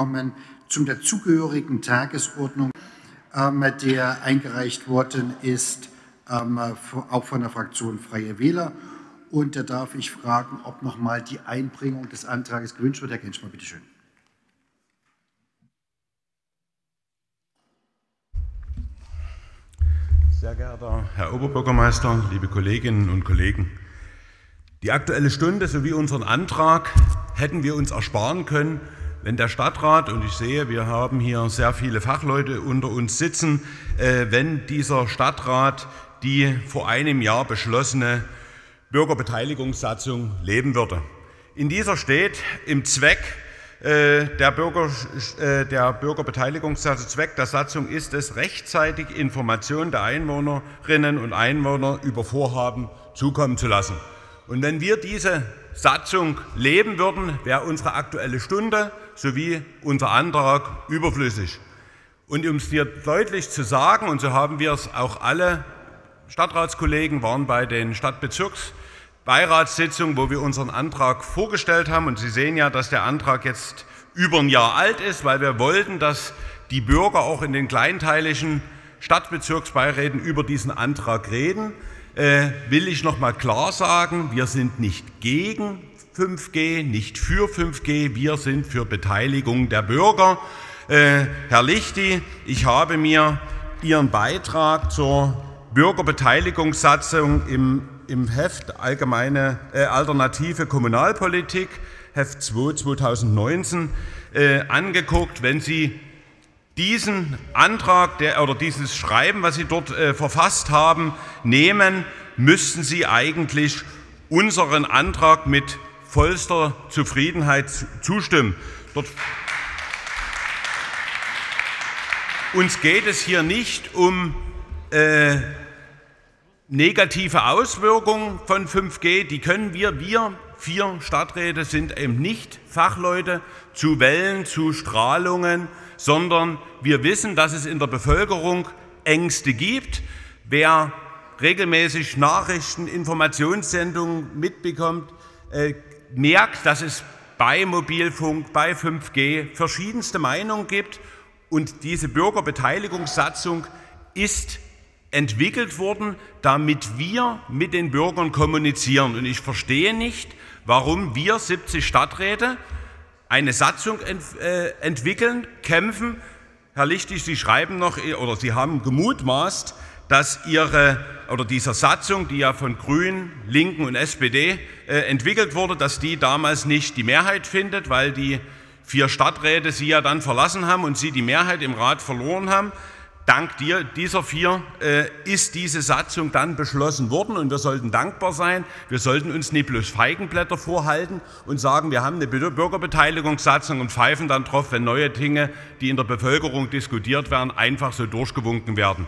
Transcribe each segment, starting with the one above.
Zum dazugehörigen Tagesordnung, der eingereicht worden ist, auch von der Fraktion Freie Wähler. Und da darf ich fragen, ob nochmal die Einbringung des Antrags gewünscht wird. Herr Genschmann, bitte schön. Sehr geehrter Herr Oberbürgermeister, liebe Kolleginnen und Kollegen! Die Aktuelle Stunde sowie unseren Antrag hätten wir uns ersparen können, wenn der Stadtrat, und ich sehe, wir haben hier sehr viele Fachleute unter uns sitzen, wenn dieser Stadtrat die vor einem Jahr beschlossene Bürgerbeteiligungssatzung leben würde. In dieser steht im Zweck der Bürgerbeteiligungssatzung, Zweck der Satzung ist es, rechtzeitig Informationen der Einwohnerinnen und Einwohner über Vorhaben zukommen zu lassen. Und wenn wir diese Satzung leben würden, wäre unsere Aktuelle Stunde sowie unser Antrag überflüssig. Und um es dir deutlich zu sagen, und so haben wir es auch alle Stadtratskollegen, waren bei den Stadtbezirksbeiratssitzungen, wo wir unseren Antrag vorgestellt haben. Und Sie sehen ja, dass der Antrag jetzt über ein Jahr alt ist, weil wir wollten, dass die Bürger auch in den kleinteiligen Stadtbezirksbeiräten über diesen Antrag reden. Will ich noch mal klar sagen, wir sind nicht gegen 5G, nicht für 5G, wir sind für Beteiligung der Bürger. Herr Lichti, ich habe mir Ihren Beitrag zur Bürgerbeteiligungssatzung im Heft Allgemeine Alternative Kommunalpolitik, Heft 2 2019, angeguckt. Wenn Sie diesen Antrag oder dieses Schreiben, was Sie dort verfasst haben, nehmen, müssten Sie eigentlich unseren Antrag mit vollster Zufriedenheit zustimmen. Uns geht es hier nicht um negative Auswirkungen von 5G, die können wir 4 Stadträte sind eben nicht Fachleute zu Wellen, zu Strahlungen, sondern wir wissen, dass es in der Bevölkerung Ängste gibt. Wer regelmäßig Nachrichten, Informationssendungen mitbekommt, merkt, dass es bei Mobilfunk, bei 5G verschiedenste Meinungen gibt. Und diese Bürgerbeteiligungssatzung ist entwickelt worden, damit wir mit den Bürgern kommunizieren. Und ich verstehe nicht, warum wir 70 Stadträte eine Satzung entwickeln, kämpfen. Herr Lichtig, Sie schreiben noch, oder Sie haben gemutmaßt, dass dieser Satzung, die ja von Grünen, Linken und SPD entwickelt wurde, dass die damals nicht die Mehrheit findet, weil die 4 Stadträte Sie ja dann verlassen haben und Sie die Mehrheit im Rat verloren haben. Dank dieser 4 ist diese Satzung dann beschlossen worden und wir sollten dankbar sein. Wir sollten uns nicht bloß Feigenblätter vorhalten und sagen, wir haben eine Bürgerbeteiligungssatzung und pfeifen dann drauf, wenn neue Dinge, die in der Bevölkerung diskutiert werden, einfach so durchgewunken werden.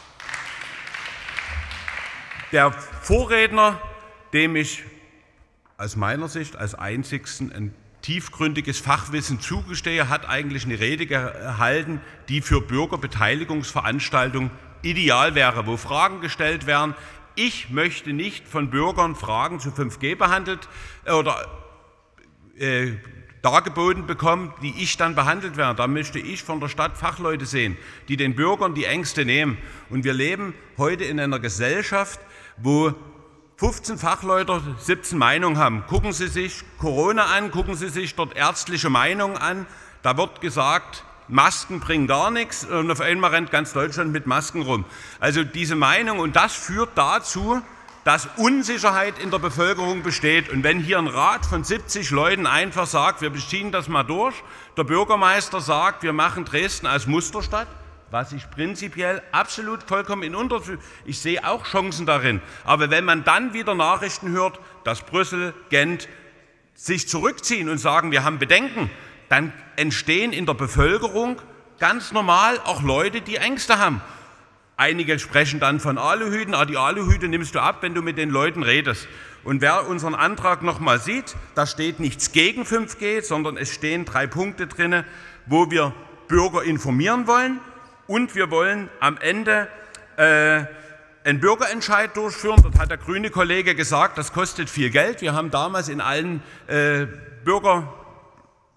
Der Vorredner, dem ich aus meiner Sicht als einzigsten ein tiefgründiges Fachwissen zugestehe, hat eigentlich eine Rede gehalten, die für Bürgerbeteiligungsveranstaltungen ideal wäre, wo Fragen gestellt werden. Ich möchte nicht von Bürgern Fragen zu 5G behandelt oder dargeboten bekommen, die ich dann behandelt werde. Da möchte ich von der Stadt Fachleute sehen, die den Bürgern die Ängste nehmen. Und wir leben heute in einer Gesellschaft, wo 15 Fachleute 17 Meinungen haben. Gucken Sie sich Corona an, gucken Sie sich dort ärztliche Meinungen an. Da wird gesagt, Masken bringen gar nichts und auf einmal rennt ganz Deutschland mit Masken rum. Also diese Meinung, und das führt dazu, dass Unsicherheit in der Bevölkerung besteht. Und wenn hier ein Rat von 70 Leuten einfach sagt, wir ziehen das mal durch, der Bürgermeister sagt, wir machen Dresden als Musterstadt, was ich prinzipiell absolut vollkommen ich sehe auch Chancen darin. Aber wenn man dann wieder Nachrichten hört, dass Brüssel, Gent sich zurückziehen und sagen, wir haben Bedenken, dann entstehen in der Bevölkerung ganz normal auch Leute, die Ängste haben. Einige sprechen dann von Aluhüten, die Aluhüte nimmst du ab, wenn du mit den Leuten redest. Und wer unseren Antrag noch mal sieht, da steht nichts gegen 5G, sondern es stehen 3 Punkte drin, wo wir Bürger informieren wollen. Und wir wollen am Ende einen Bürgerentscheid durchführen. Dort hat der grüne Kollege gesagt, das kostet viel Geld. Wir haben damals in allen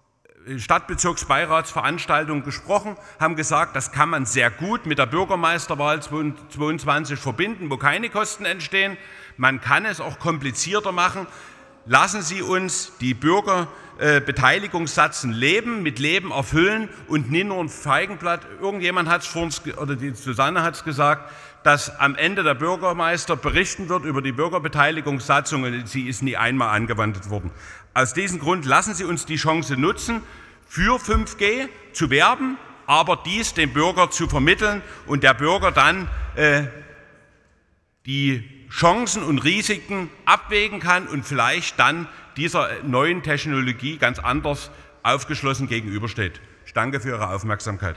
Stadtbezirksbeiratsveranstaltung gesprochen, haben gesagt, das kann man sehr gut mit der Bürgermeisterwahl 2022 verbinden, wo keine Kosten entstehen. Man kann es auch komplizierter machen. Lassen Sie uns die Bürgerbeteiligungssatzen mit Leben erfüllen und nicht nur ein Feigenblatt. Irgendjemand hat es vorhin, oder die Susanne hat es gesagt, dass am Ende der Bürgermeister berichten wird über die Bürgerbeteiligungssatzung und sie ist nie einmal angewandt worden. Aus diesem Grund lassen Sie uns die Chance nutzen, für 5G zu werben, aber dies dem Bürger zu vermitteln und der Bürger dann die Chancen und Risiken abwägen kann und vielleicht dann dieser neuen Technologie ganz anders aufgeschlossen gegenübersteht. Ich danke für Ihre Aufmerksamkeit.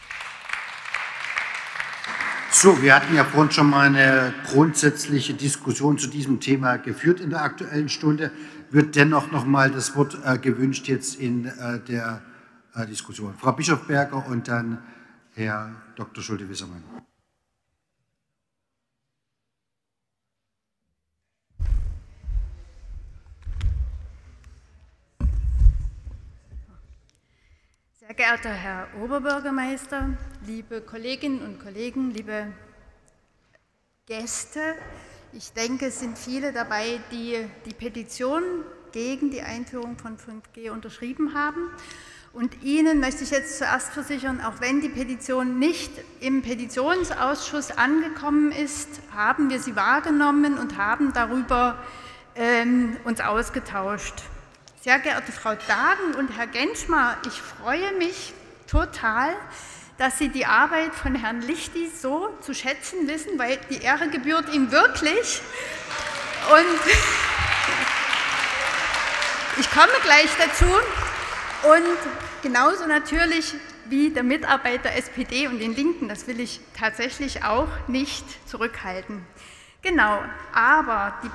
So, wir hatten ja vorhin schon mal eine grundsätzliche Diskussion zu diesem Thema geführt in der Aktuellen Stunde. Wird dennoch noch mal das Wort gewünscht jetzt in der Diskussion. Frau Bischofberger und dann Herr Dr. Schulte-Wissermann. Sehr geehrter Herr Oberbürgermeister, liebe Kolleginnen und Kollegen, liebe Gäste, ich denke, es sind viele dabei, die die Petition gegen die Einführung von 5G unterschrieben haben. Und Ihnen möchte ich jetzt zuerst versichern, auch wenn die Petition nicht im Petitionsausschuss angekommen ist, haben wir sie wahrgenommen und haben darüber uns ausgetauscht. Sehr geehrte Frau Dagen und Herr Genschmar, ich freue mich total, dass Sie die Arbeit von Herrn Lichty so zu schätzen wissen, weil die Ehre gebührt ihm wirklich. Und ich komme gleich dazu. Und genauso natürlich wie der Mitarbeiter SPD und den Linken, das will ich tatsächlich auch nicht zurückhalten. Genau, aber die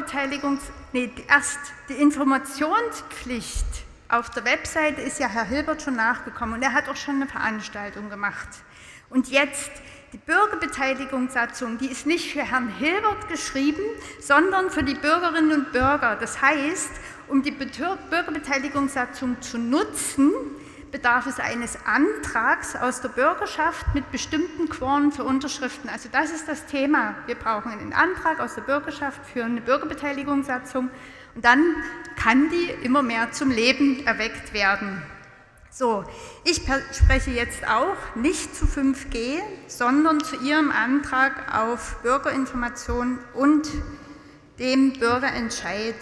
die Informationspflicht auf der Webseite ist ja Herr Hilbert schon nachgekommen und er hat auch schon eine Veranstaltung gemacht. Und jetzt die Bürgerbeteiligungssatzung, die ist nicht für Herrn Hilbert geschrieben, sondern für die Bürgerinnen und Bürger. Das heißt, um die Bürgerbeteiligungssatzung zu nutzen, bedarf es eines Antrags aus der Bürgerschaft mit bestimmten Quoren für Unterschriften. Also das ist das Thema. Wir brauchen einen Antrag aus der Bürgerschaft für eine Bürgerbeteiligungssatzung und dann kann die immer mehr zum Leben erweckt werden. So, ich spreche jetzt auch nicht zu 5G, sondern zu Ihrem Antrag auf Bürgerinformation und dem Bürgerentscheid.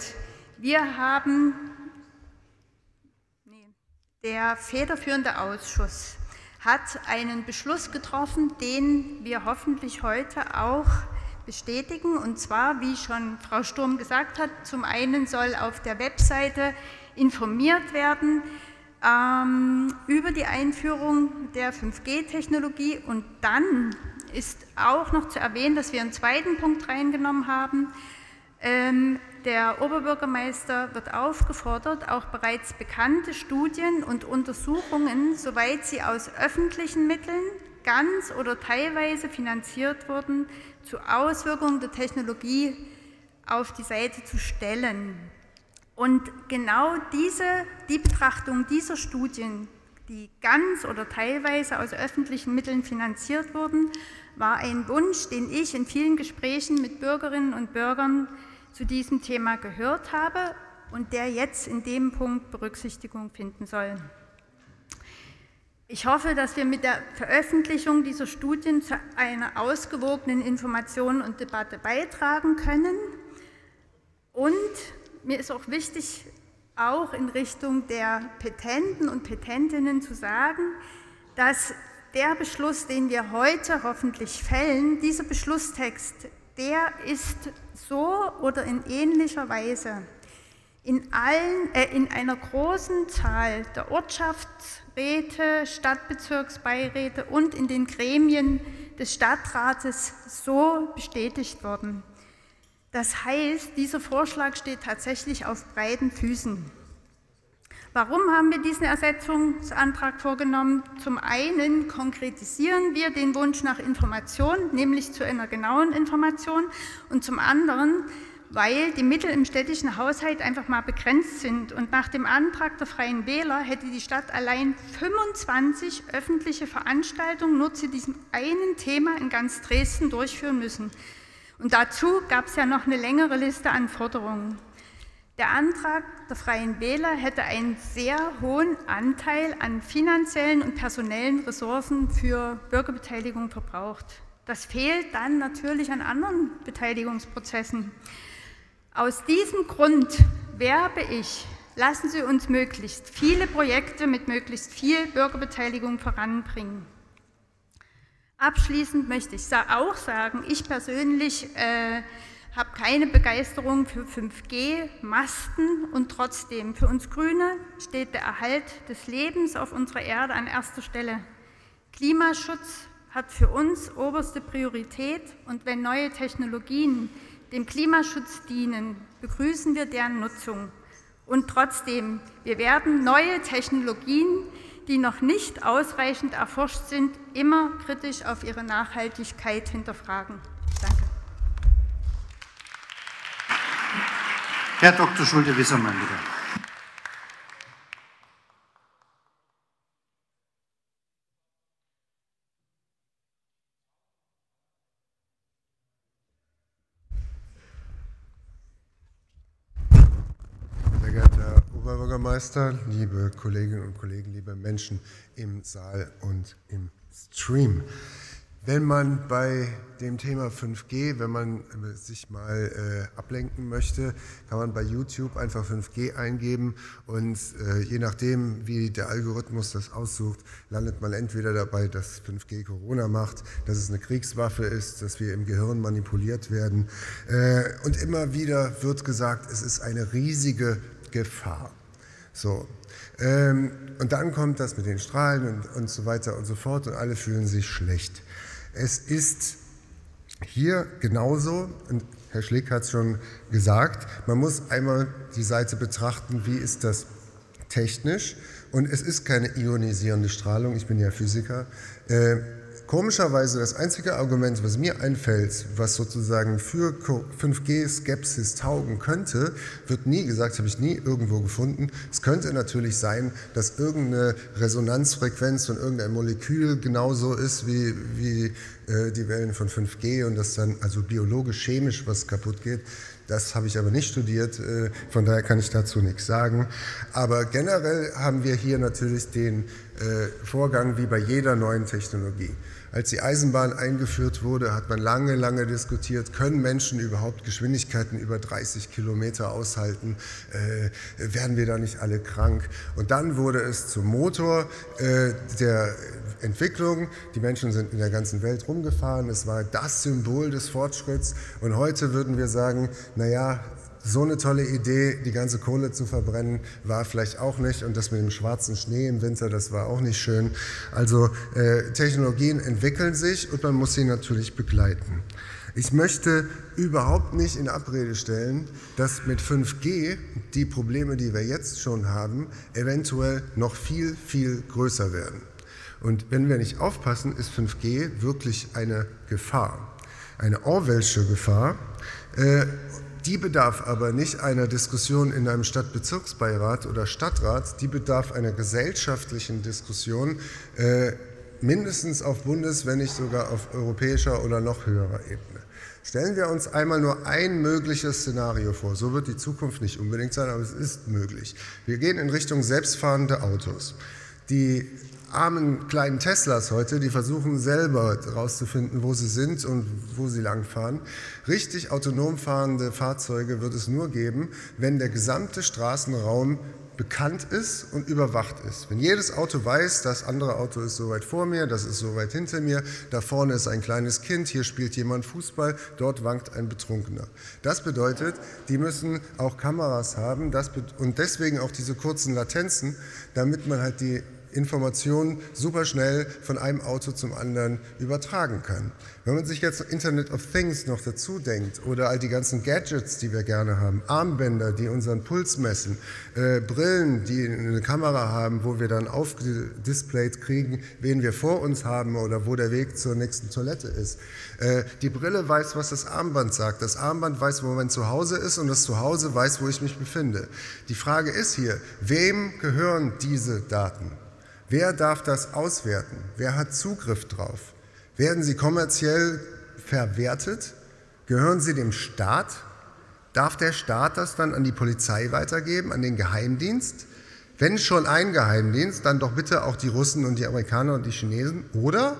Der federführende Ausschuss hat einen Beschluss getroffen, den wir hoffentlich heute auch bestätigen. Und zwar, wie schon Frau Sturm gesagt hat, zum einen soll auf der Webseite informiert werden über die Einführung der 5G-Technologie. Und dann ist auch noch zu erwähnen, dass wir einen zweiten Punkt reingenommen haben. Der Oberbürgermeister wird aufgefordert, auch bereits bekannte Studien und Untersuchungen, soweit sie aus öffentlichen Mitteln ganz oder teilweise finanziert wurden, zu Auswirkungen der Technologie auf die Seite zu stellen. Und genau die Betrachtung dieser Studien, die ganz oder teilweise aus öffentlichen Mitteln finanziert wurden, war ein Wunsch, den ich in vielen Gesprächen mit Bürgerinnen und Bürgern zu diesem Thema gehört habe und der jetzt in dem Punkt Berücksichtigung finden soll. Ich hoffe, dass wir mit der Veröffentlichung dieser Studien zu einer ausgewogenen Information und Debatte beitragen können. Und mir ist auch wichtig, auch in Richtung der Petenten und Petentinnen zu sagen, dass der Beschluss, den wir heute hoffentlich fällen, dieser Beschlusstext, der ist so oder in ähnlicher Weise in einer großen Zahl der Ortschaftsräte, Stadtbezirksbeiräte und in den Gremien des Stadtrates so bestätigt worden. Das heißt, dieser Vorschlag steht tatsächlich auf breiten Füßen. Warum haben wir diesen Ersetzungsantrag vorgenommen? Zum einen konkretisieren wir den Wunsch nach Information, nämlich zu einer genauen Information, und zum anderen, weil die Mittel im städtischen Haushalt einfach mal begrenzt sind. Und nach dem Antrag der Freien Wähler hätte die Stadt allein 25 öffentliche Veranstaltungen nur zu diesem einen Thema in ganz Dresden durchführen müssen. Und dazu gab es ja noch eine längere Liste an Forderungen. Der Antrag der Freien Wähler hätte einen sehr hohen Anteil an finanziellen und personellen Ressourcen für Bürgerbeteiligung verbraucht. Das fehlt dann natürlich an anderen Beteiligungsprozessen. Aus diesem Grund werbe ich, lassen Sie uns möglichst viele Projekte mit möglichst viel Bürgerbeteiligung voranbringen. Abschließend möchte ich auch sagen, ich persönlich habe keine Begeisterung für 5G-Masten und trotzdem für uns Grüne steht der Erhalt des Lebens auf unserer Erde an erster Stelle. Klimaschutz hat für uns oberste Priorität und wenn neue Technologien dem Klimaschutz dienen, begrüßen wir deren Nutzung. Und trotzdem, wir werden neue Technologien, die noch nicht ausreichend erforscht sind, immer kritisch auf ihre Nachhaltigkeit hinterfragen. Danke. Herr Dr. Schulte-Wissermann, bitte. Sehr geehrter Herr Oberbürgermeister, liebe Kolleginnen und Kollegen, liebe Menschen im Saal und im Stream. Wenn man bei dem Thema 5G, wenn man sich mal ablenken möchte, kann man bei YouTube einfach 5G eingeben und je nachdem, wie der Algorithmus das aussucht, landet man entweder dabei, dass 5G Corona macht, dass es eine Kriegswaffe ist, dass wir im Gehirn manipuliert werden und immer wieder wird gesagt, es ist eine riesige Gefahr. So. Und dann kommt das mit den Strahlen und so weiter und so fort und alle fühlen sich schlecht. Es ist hier genauso, und Herr Schlick hat es schon gesagt, man muss einmal die Seite betrachten, wie ist das technisch, und es ist keine ionisierende Strahlung, ich bin ja Physiker. Komischerweise das einzige Argument, was mir einfällt, was sozusagen für 5G-Skepsis taugen könnte, wird nie gesagt, habe ich nie irgendwo gefunden. Es könnte natürlich sein, dass irgendeine Resonanzfrequenz von irgendeinem Molekül genauso ist wie die Wellen von 5G und dass dann also biologisch, chemisch was kaputt geht. Das habe ich aber nicht studiert, von daher kann ich dazu nichts sagen. Aber generell haben wir hier natürlich den Vorgang wie bei jeder neuen Technologie. Als die Eisenbahn eingeführt wurde, hat man lange, lange diskutiert, können Menschen überhaupt Geschwindigkeiten über 30 Kilometer aushalten, werden wir da nicht alle krank? Und dann wurde es zum Motor der Entwicklung. Die Menschen sind in der ganzen Welt rumgefahren, es war das Symbol des Fortschritts und heute würden wir sagen, naja, so eine tolle Idee, die ganze Kohle zu verbrennen, war vielleicht auch nicht und das mit dem schwarzen Schnee im Winter, das war auch nicht schön. Also Technologien entwickeln sich und man muss sie natürlich begleiten. Ich möchte überhaupt nicht in Abrede stellen, dass mit 5G die Probleme, die wir jetzt schon haben, eventuell noch viel, viel größer werden. Und wenn wir nicht aufpassen, ist 5G wirklich eine Gefahr, eine Orwellsche Gefahr. Die bedarf aber nicht einer Diskussion in einem Stadtbezirksbeirat oder Stadtrat, die bedarf einer gesellschaftlichen Diskussion, mindestens auf Bundes-, wenn nicht sogar auf europäischer oder noch höherer Ebene. Stellen wir uns einmal nur ein mögliches Szenario vor. So wird die Zukunft nicht unbedingt sein, aber es ist möglich. Wir gehen in Richtung selbstfahrende Autos. Die armen kleinen Teslas heute, die versuchen selber herauszufinden, wo sie sind und wo sie langfahren. Richtig autonom fahrende Fahrzeuge wird es nur geben, wenn der gesamte Straßenraum bekannt ist und überwacht ist. Wenn jedes Auto weiß, das andere Auto ist so weit vor mir, das ist so weit hinter mir, da vorne ist ein kleines Kind, hier spielt jemand Fußball, dort wankt ein Betrunkener. Das bedeutet, die müssen auch Kameras haben und deswegen auch diese kurzen Latenzen, damit man halt die Informationen super schnell von einem Auto zum anderen übertragen kann. Wenn man sich jetzt Internet of Things noch dazu denkt oder all die ganzen Gadgets, die wir gerne haben, Armbänder, die unseren Puls messen, Brillen, die eine Kamera haben, wo wir dann aufgedisplayt kriegen, wen wir vor uns haben oder wo der Weg zur nächsten Toilette ist. Die Brille weiß, was das Armband sagt. Das Armband weiß, wo man zu Hause ist und das Zuhause weiß, wo ich mich befinde. Die Frage ist hier, wem gehören diese Daten? Wer darf das auswerten? Wer hat Zugriff drauf? Werden sie kommerziell verwertet? Gehören sie dem Staat? Darf der Staat das dann an die Polizei weitergeben, an den Geheimdienst? Wenn schon ein Geheimdienst, dann doch bitte auch die Russen und die Amerikaner und die Chinesen, oder?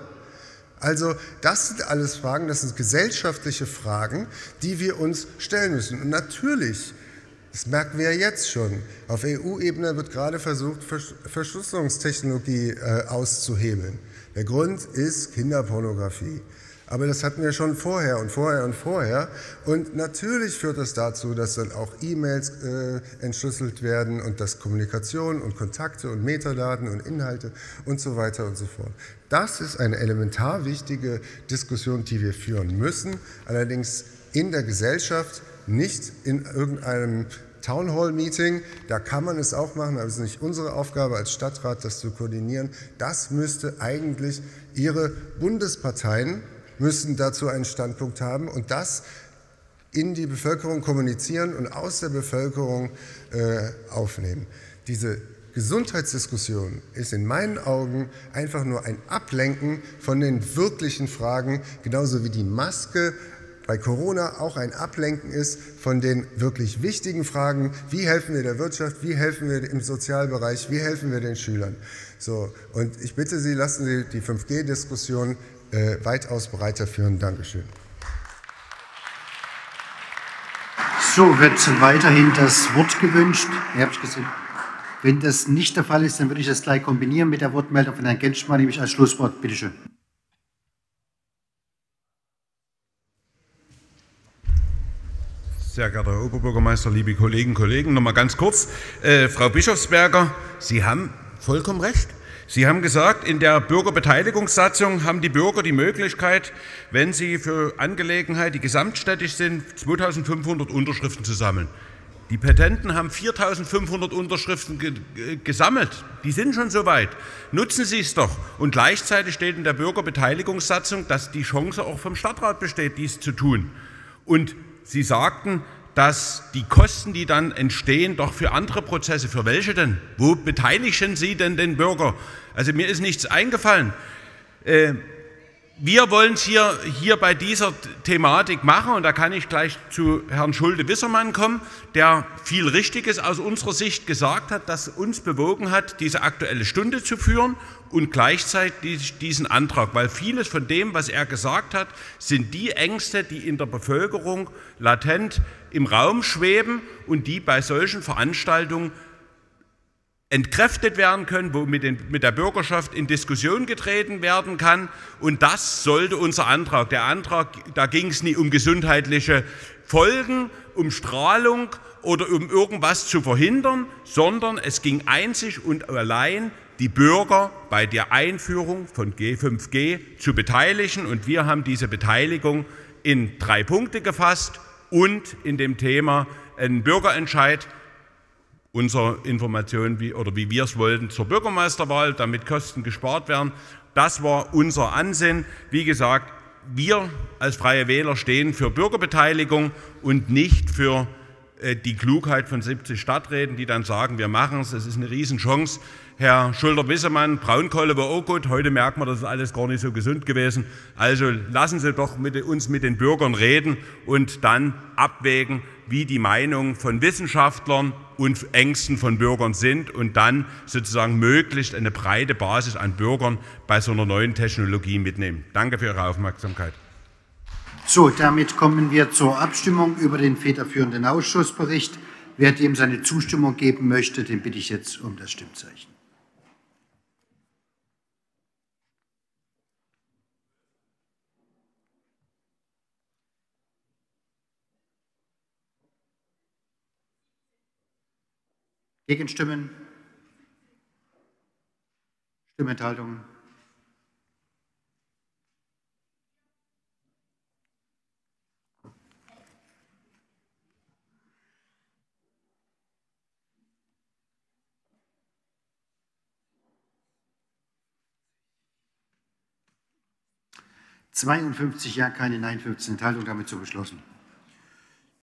Also das sind alles Fragen, das sind gesellschaftliche Fragen, die wir uns stellen müssen. Und natürlich, das merken wir ja jetzt schon, auf EU-Ebene wird gerade versucht, Verschlüsselungstechnologie auszuhebeln. Der Grund ist Kinderpornografie. Aber das hatten wir schon vorher und vorher und vorher. Und natürlich führt das dazu, dass dann auch E-Mails entschlüsselt werden und dass Kommunikation und Kontakte und Metadaten und Inhalte und so weiter und so fort. Das ist eine elementar wichtige Diskussion, die wir führen müssen, allerdings in der Gesellschaft, nicht in irgendeinem Townhall-Meeting. Da kann man es auch machen, aber es ist nicht unsere Aufgabe als Stadtrat, das zu koordinieren. Das müsste eigentlich Ihre Bundesparteien müssen dazu einen Standpunkt haben und das in die Bevölkerung kommunizieren und aus der Bevölkerung aufnehmen. Diese Gesundheitsdiskussion ist in meinen Augen einfach nur ein Ablenken von den wirklichen Fragen, genauso wie die Maske bei Corona auch ein Ablenken ist von den wirklich wichtigen Fragen, wie helfen wir der Wirtschaft, wie helfen wir im Sozialbereich, wie helfen wir den Schülern. So, und ich bitte Sie, lassen Sie die 5G-Diskussion weitaus breiter führen. Dankeschön. So, wird weiterhin das Wort gewünscht? Ich habe es gesehen. Wenn das nicht der Fall ist, dann würde ich das gleich kombinieren mit der Wortmeldung von Herrn Genschmann, nämlich als Schlusswort. Bitte schön. Sehr geehrter Herr Oberbürgermeister, liebe Kolleginnen und Kollegen, noch mal ganz kurz. Frau Bischofsberger, Sie haben vollkommen recht. Sie haben gesagt, in der Bürgerbeteiligungssatzung haben die Bürger die Möglichkeit, wenn sie für Angelegenheiten, die gesamtstädtisch sind, 2500 Unterschriften zu sammeln. Die Petenten haben 4500 Unterschriften gesammelt. Die sind schon so weit. Nutzen Sie es doch. Und gleichzeitig steht in der Bürgerbeteiligungssatzung, dass die Chance auch vom Stadtrat besteht, dies zu tun. Und Sie sagten, dass die Kosten, die dann entstehen, doch für andere Prozesse, für welche denn? Wo beteiligen Sie denn den Bürger? Also mir ist nichts eingefallen. Wir wollen es hier bei dieser Thematik machen und da kann ich gleich zu Herrn Schulte-Wissermann kommen, der viel Richtiges aus unserer Sicht gesagt hat, das uns bewogen hat, diese Aktuelle Stunde zu führen und gleichzeitig diesen Antrag, weil vieles von dem, was er gesagt hat, sind die Ängste, die in der Bevölkerung latent im Raum schweben und die bei solchen Veranstaltungen entkräftet werden können, wo mit der Bürgerschaft in Diskussion getreten werden kann. Und das sollte unser Antrag. Der Antrag, da ging es nicht um gesundheitliche Folgen, um Strahlung oder um irgendwas zu verhindern, sondern es ging einzig und allein, die Bürger bei der Einführung von 5G zu beteiligen. Und wir haben diese Beteiligung in 3 Punkte gefasst und in dem Thema einen Bürgerentscheid, unsere Information, wie wir es wollten, zur Bürgermeisterwahl, damit Kosten gespart werden. Das war unser Ansinnen. Wie gesagt, wir als Freie Wähler stehen für Bürgerbeteiligung und nicht für die Klugheit von 70 Stadträten, die dann sagen, wir machen es, es ist eine Riesenchance. Herr Schulter-Wissermann, Braunkohle war auch gut, heute merkt man, das ist alles gar nicht so gesund gewesen. Also lassen Sie doch uns mit den Bürgern reden und dann abwägen, wie die Meinungen von Wissenschaftlern und Ängsten von Bürgern sind und dann sozusagen möglichst eine breite Basis an Bürgern bei so einer neuen Technologie mitnehmen. Danke für Ihre Aufmerksamkeit. So, damit kommen wir zur Abstimmung über den federführenden Ausschussbericht. Wer dem seine Zustimmung geben möchte, den bitte ich jetzt um das Stimmzeichen. Gegenstimmen? Stimmenthaltungen? »52 Ja, keine Nein, 15 Enthaltungen, damit so beschlossen.«